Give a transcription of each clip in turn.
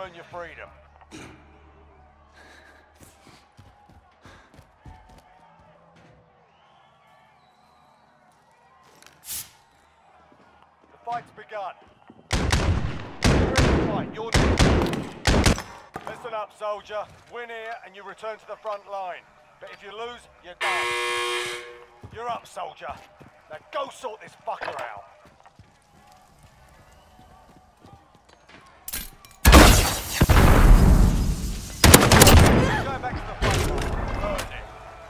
earn your freedom. The fight's begun. You're in the fight. You're next. Listen up, soldier. Win here and you return to the front line. But if you lose, you're done. You're up, soldier. Now go sort this fucker out. Go back to the front line. Earn it.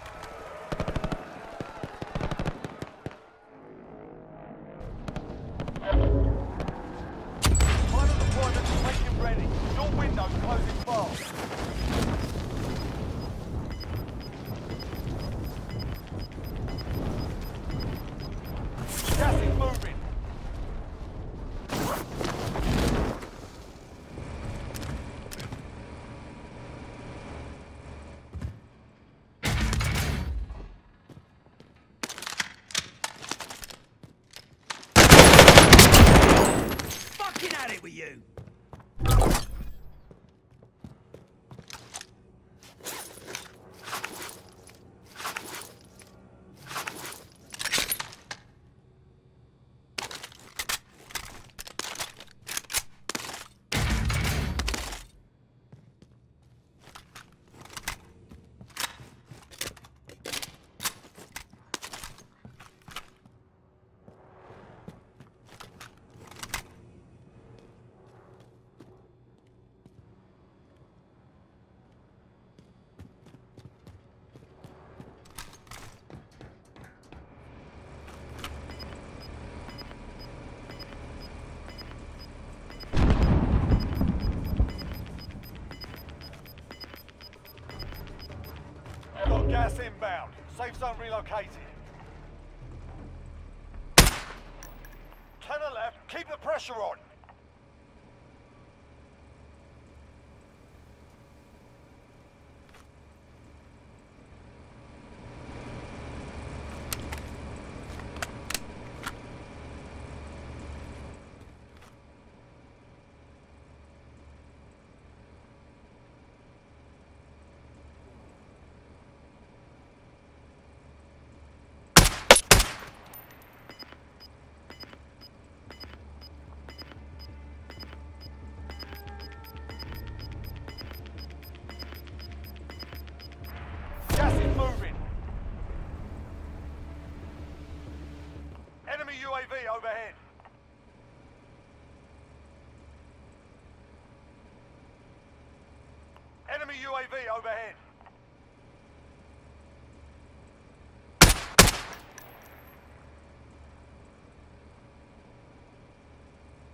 Final deployment is making ready. Your window's closing fast. Gas is moving. Fucking at it with you! Got gas inbound. Safe zone relocated. To the left. Keep the pressure on. Gas is moving. Enemy UAV overhead. Enemy UAV overhead.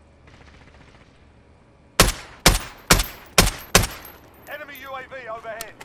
Enemy UAV overhead.